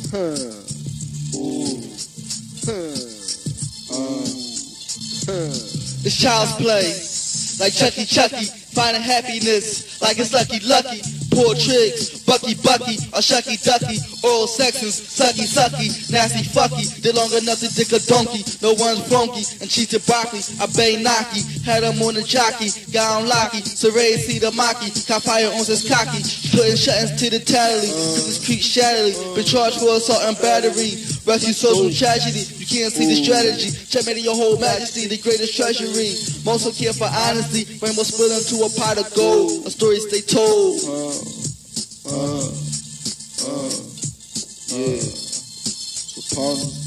It's child's play, like Chucky Chucky, finding happiness like it's lucky lucky. Poor tricks, Bucky Bucky, or Shucky Ducky, oral sections, sucky sucky, nasty fucky. Did long enough to dick a donkey, no one's funky, and cheated broccoli. I bay knocky, had him on the jockey, got on locky, Saray see the maki, caught fire on his cocky, putting shutters to the tally, cause it's street shattily, been charged for assault and battery, rescue social tragedy, you can't see the strategy, checkmate your whole majesty, the greatest treasury, most will care for honesty, rainbow split into a pot of gold, a story stay told. Yeah. Supernal.